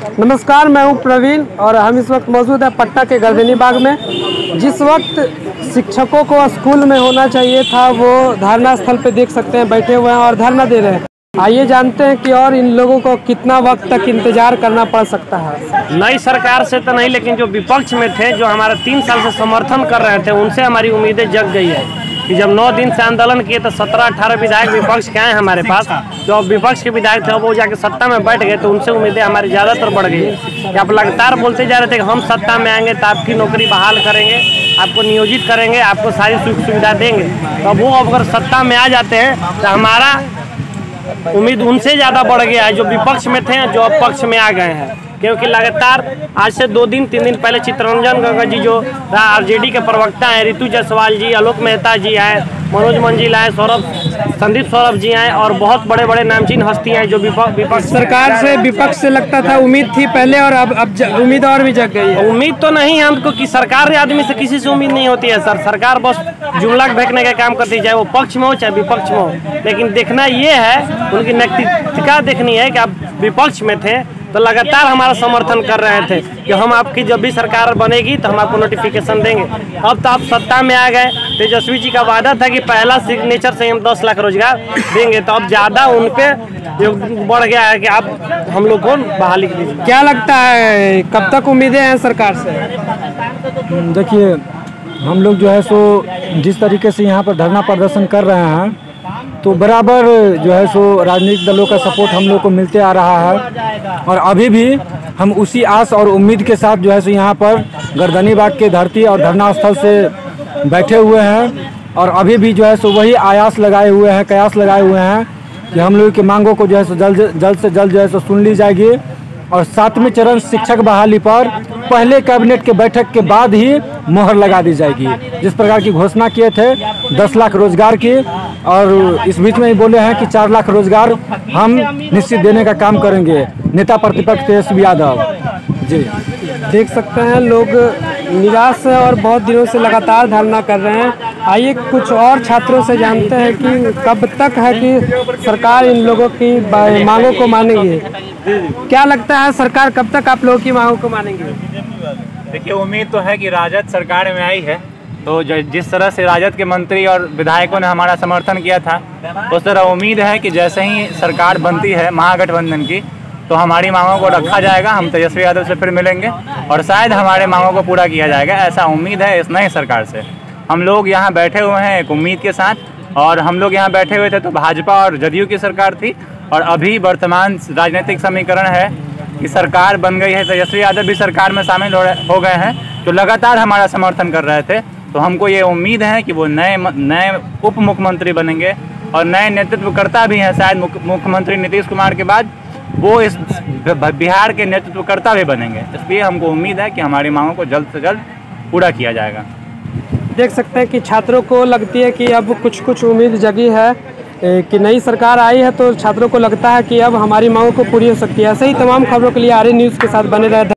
नमस्कार, मैं हूं प्रवीण और हम इस वक्त मौजूद है पटना के गर्दनी बाग में। जिस वक्त शिक्षकों को स्कूल में होना चाहिए था वो धरना स्थल पे देख सकते हैं बैठे हुए हैं और धरना दे रहे हैं। आइए जानते हैं कि और इन लोगों को कितना वक्त तक इंतजार करना पड़ सकता है। नई सरकार से तो नहीं, लेकिन जो विपक्ष में थे, जो हमारा 3 साल से समर्थन कर रहे थे, उनसे हमारी उम्मीदें जग गई है कि जब 9 दिन से आंदोलन किए तो 17-18 विधायक विपक्ष के आए हमारे पास। जो विपक्ष के विधायक थे वो जाके सत्ता में बैठ गए, तो उनसे उम्मीदें हमारी ज़्यादातर बढ़ गई कि आप लगातार बोलते जा रहे थे कि हम सत्ता में आएंगे तो आपकी नौकरी बहाल करेंगे, आपको नियोजित करेंगे, आपको सारी सुख सुविधा देंगे। तो वो अगर सत्ता में आ जाते हैं तो हमारा उम्मीद उनसे ज़्यादा बढ़ गया है जो विपक्ष में थे, जो अब पक्ष में आ गए हैं। क्योंकि लगातार आज से 2-3 दिन पहले चित्तरंजन गंगा जी जो आरजेडी के प्रवक्ता हैं, ऋतु जायसवाल जी, आलोक मेहता जी आए, मनोज मंजिल आए, संदीप सौरभ जी आए और बहुत बड़े बड़े नामचीन हस्तियाँ हैं जो विपक्ष सरकार से विपक्ष से लगता था उम्मीद थी पहले और अब उम्मीद और भी जग गई है। उम्मीद तो नहीं है हमको कि सरकार आदमी से किसी से उम्मीद नहीं होती है सर। सरकार बस जुमला फेंकने का काम करती है, चाहे वो पक्ष में हो चाहे विपक्ष में हो। लेकिन देखना ये है, उनकी नैतिकता देखनी है कि आप विपक्ष में थे तो लगातार हमारा समर्थन कर रहे थे कि हम आपकी जब भी सरकार बनेगी तो हम आपको नोटिफिकेशन देंगे। अब तो आप सत्ता में आ गए, तेजस्वी जी का वादा था कि पहला सिग्नेचर से हम 10 लाख रोजगार देंगे, तो अब ज़्यादा उन पे बढ़ गया है कि आप हम लोग को बहाली कीजिए। क्या लगता है कब तक उम्मीदें हैं सरकार से? देखिए, हम लोग जो है सो जिस तरीके से यहाँ पर धरना प्रदर्शन कर रहे हैं तो बराबर जो है सो राजनीतिक दलों का सपोर्ट हम लोग को मिलते आ रहा है और अभी भी हम उसी आस और उम्मीद के साथ जो है सो यहाँ पर गर्दनी बाग के धरती और धरना स्थल से बैठे हुए हैं और अभी भी जो है सो वही कयास लगाए हुए हैं कि हम लोग की मांगों को जो है सो जल्द से जल्द जो है सो सुन ली जाएगी और 7वें चरण शिक्षक बहाली पर पहले कैबिनेट के बैठक के बाद ही मोहर लगा दी जाएगी। जिस प्रकार की घोषणा किए थे 10 लाख रोजगार की, और इस बीच में ही बोले हैं कि 4 लाख रोजगार हम निश्चित देने का काम करेंगे। नेता प्रतिपक्ष तेजस्वी यादव जी। देख सकते हैं लोग निराश है और बहुत दिनों से लगातार धरना कर रहे हैं। आइए कुछ और छात्रों से जानते हैं कि कब तक है कि सरकार इन लोगों की मांगों को मानेगी। क्या लगता है सरकार कब तक आप लोगों की मांगों को मानेंगे? देखिए, उम्मीद तो है कि राजद सरकार में आई है तो जिस तरह से राजद के मंत्री और विधायकों ने हमारा समर्थन किया था, उस तरह उम्मीद है कि जैसे ही सरकार बनती है महागठबंधन की तो हमारी मांगों को रखा जाएगा। हम तेजस्वी यादव से फिर मिलेंगे और शायद हमारे मांगों को पूरा किया जाएगा, ऐसा उम्मीद है इस नई सरकार से। हम लोग यहाँ बैठे हुए हैं एक उम्मीद के साथ, और हम लोग यहाँ बैठे हुए थे तो भाजपा और जदयू की सरकार थी और अभी वर्तमान राजनीतिक समीकरण है कि सरकार बन गई है, तेजस्वी यादव भी सरकार में शामिल हो गए हैं, तो लगातार हमारा समर्थन कर रहे थे। तो हमको ये उम्मीद है कि वो नए उप मुख्यमंत्री बनेंगे और नए नेतृत्वकर्ता भी हैं। शायद मुख्यमंत्री नीतीश कुमार के बाद वो इस बिहार के नेतृत्वकर्ता भी बनेंगे। इसलिए हमको उम्मीद है कि हमारी मांगों को जल्द से जल्द पूरा किया जाएगा। देख सकते हैं कि छात्रों को लगती है कि अब कुछ उम्मीद जगी है कि नई सरकार आई है, तो छात्रों को लगता है कि अब हमारी मांगों को पूरी हो सकती है। ऐसे ही तमाम खबरों के लिए आर्य न्यूज़ के साथ बने रहे।